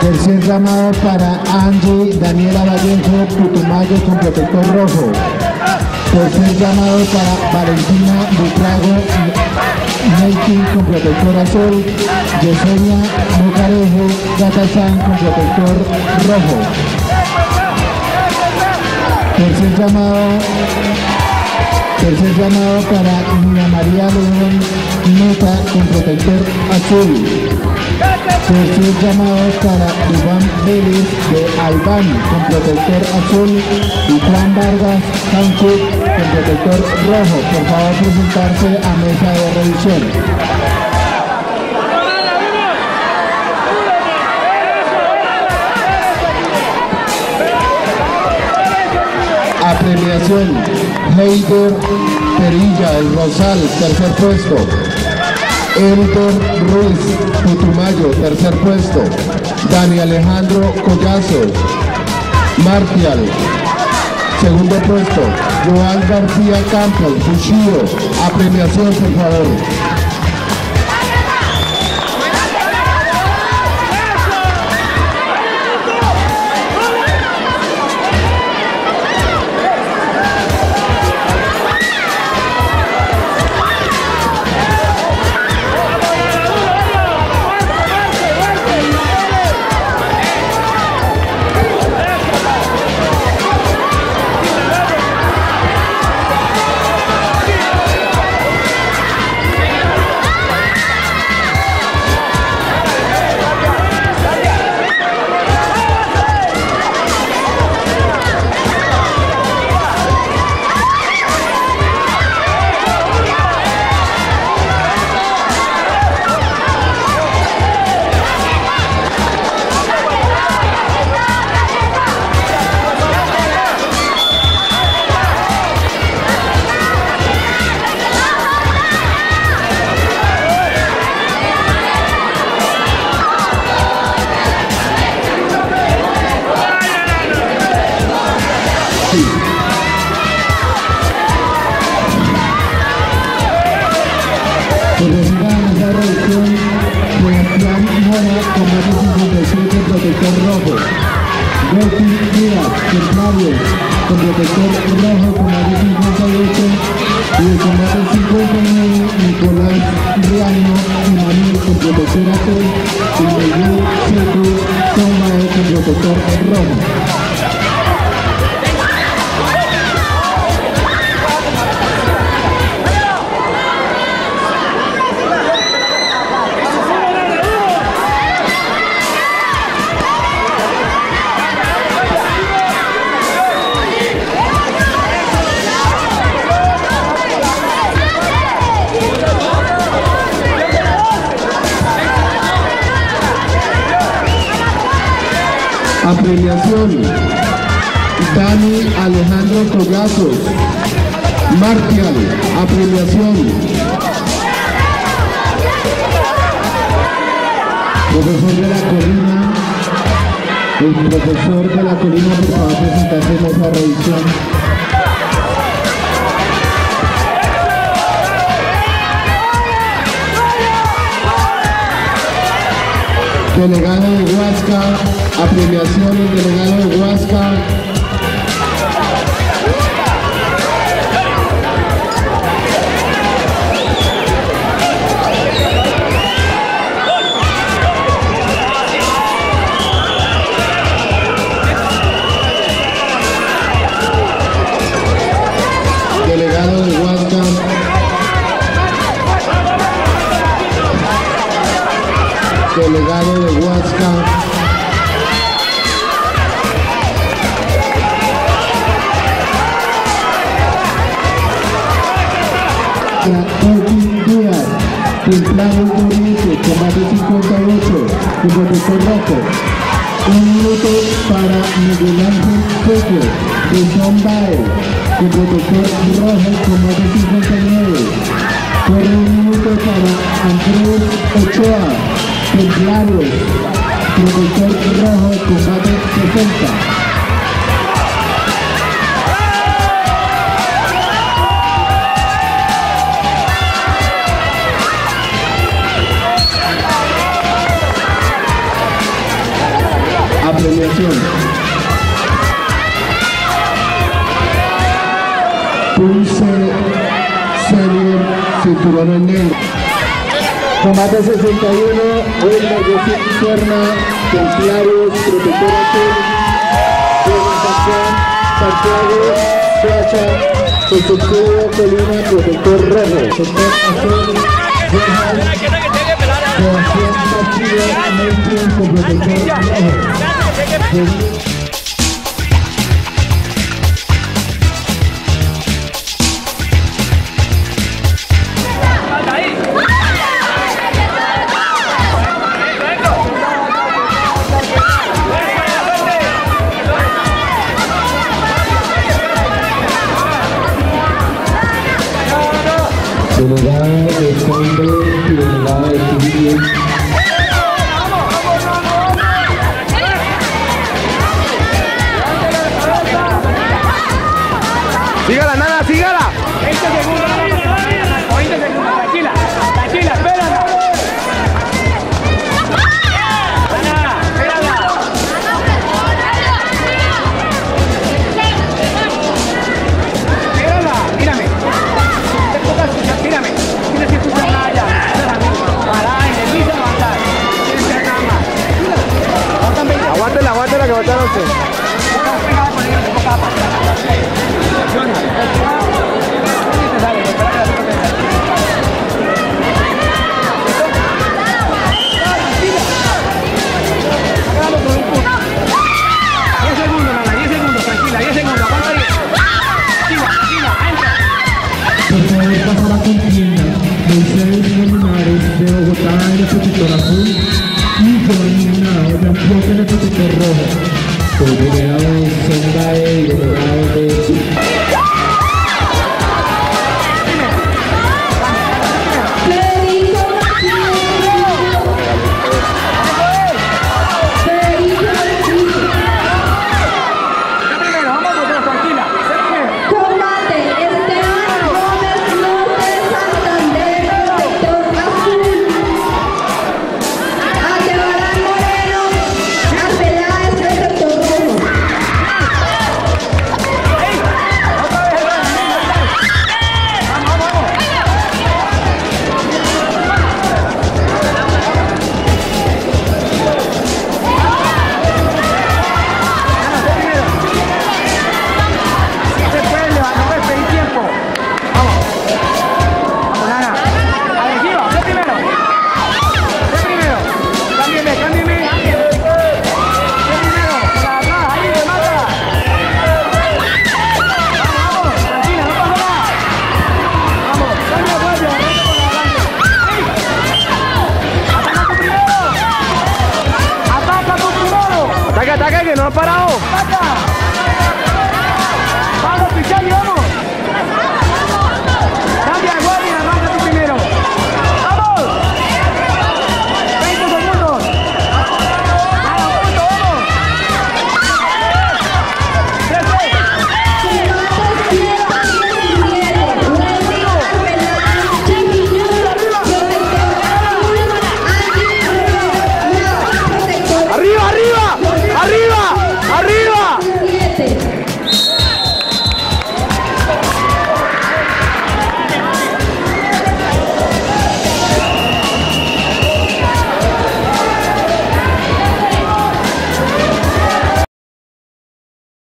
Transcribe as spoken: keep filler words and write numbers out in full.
Tercer llamado para Angie Daniela Vallejo Putumayo con protector rojo. Tercer llamado para Valentina Butrago Melkin con protector azul. Yesenia Bucarejo Gatazán con protector rojo. Tercer llamado, tercer llamado para Nina María León Nota con protector azul. Tercer llamado para Iván Vélez de Albán con protector azul y Juan Vargas Hancock con protector rojo. Por favor, presentarse a mesa de revisión. Apremiación: Heider Perilla del Rosal, tercer puesto. Elder Ruiz Putumayo, tercer puesto. Dani Alejandro Collazos Martial, segundo puesto. Joan García Campos Bushido. Apremiación, por favor. Por reciban esa reducción, Sebastián Mora con más de cincuenta y siete protector rojo. Gotti Díaz, Templario, con protector rojo con más de cincuenta y ocho. Y de con más de cincuenta y nueve, Nicolás Riano Emanuel con protector azul. Y Miguel Seco Tombae con protector rojo. Apremiación: Dani Alejandro Collazos Martial. Apremiación: profesor de la Colina. El profesor de la Colina, por favor, presentarse en esa revisión. Delegado de Huasca, apremiación del delegado de Huasca. Delegado de Huasca. Delegado de Huasca. Joaquín Díaz, Templado Uribe, con más de cincuenta y ocho, con protector rojo. Un minuto para Miguel Ángel Peque, de Tombae, con protector rojo, con más de cincuenta y nueve. Corre un minuto para Andrés Ochoa, Templarios, protector rojo, con más de sesenta. premiación. Pulse Senior Cinturón Negro. Combate sesenta y uno, Wilmer de Cisterna, Templarios, Protector Azul, Presentación, Santiago, Flacha, Constructivo, Colina, Protector Rojo, Protector Azul, Sebastián Castillo, Mainstream con Protector Rojo. Delegada de fondo y delegada de civil. Sígala, nana, sígala. veinte segundos, veinte segundos, tranquila, tranquila, espérala. Nana, espérala. Espérala, mírame. Te toca escuchar, mírame. Tienes que escuchar nada ya. Pará, en el piso levantar. Tienes que hacer nada más. Aguántela, aguántela que va a estar usted. Pegada con ella, te toca la pata. Por favor, pasa la contienda. Moisés Molinares de Bogotá en el Protector Azul y Joan Nao de Antioquia en el Protector Rojo. Por delegado de Sondae y delegado de... Ataque, ataque, que no ha parado.